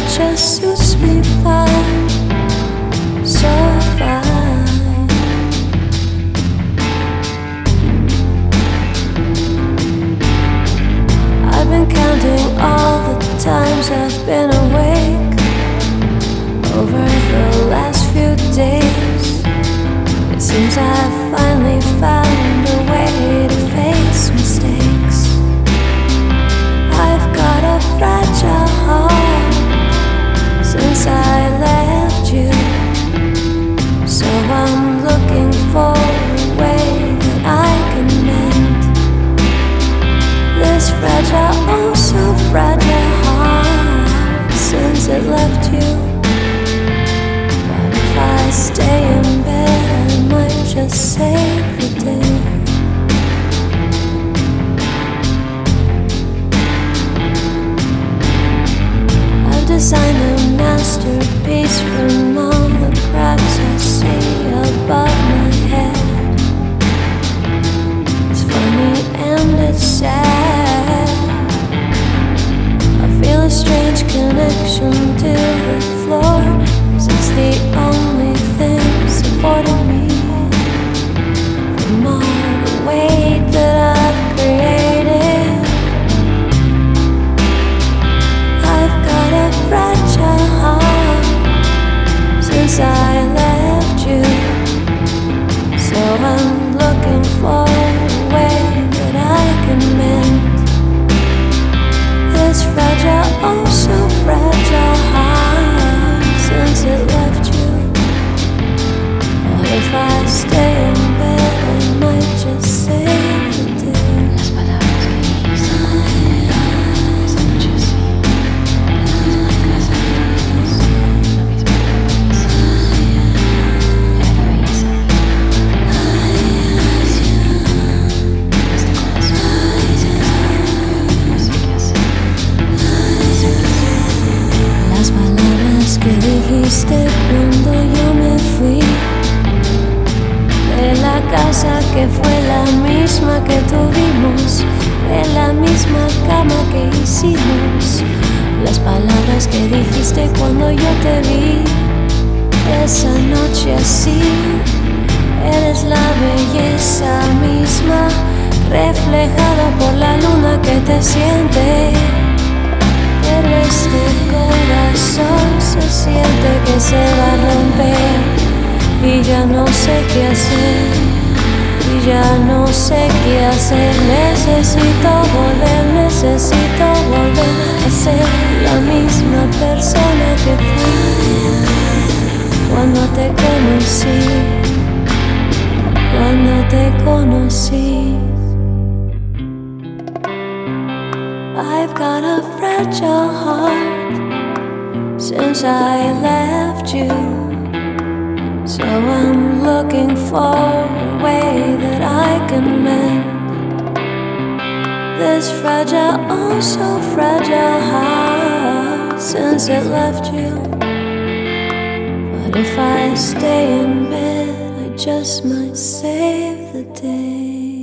that just suits me fine, so fine. I've been counting all the times I've been awake over the last few days. It seems I've finally found a way to face mistakes. I've got a fragile heart since I left you, so I'm looking for a way that I can mend this fragile, oh so fragile heart since it left you. But if I stay in bed, I might just save the day. I've designed a masterpiece from all the cracks I see above my head. It's funny and it's sad. I feel a strange connection to the floor, 'cause it's the only thing supporting me from all the weight that I've created. I've got a fragile heart since I left you, so I'm looking for a way that I can mend this fragile, oh so fragile heart since it left you. But if I stay in bed, I might just save the day. Las palabras que dijiste esa noche sí, la misma casa, la misma camisa, era la belleza mía, este corazón dice que no sé qué hacer, Las palabras que dijiste cuando yo me fui de la casa que fue la misma que tuvimos, de la misma cama que hicimos. Las palabras que dijiste cuando yo te vi esa noche así. Eres la belleza misma, reflejada por la luna que te siente. Pero este corazón se siente que se va a romper, y ya no sé qué hacer, y ya no sé qué hacer. Necesito volver a ser la misma persona que fui cuando te conocí, cuando te conocí. I've got a fragile heart since I left you, so I'm looking for a way that I can mend this fragile, oh so fragile heart since it left you. But if I stay in bed, I just might save the day.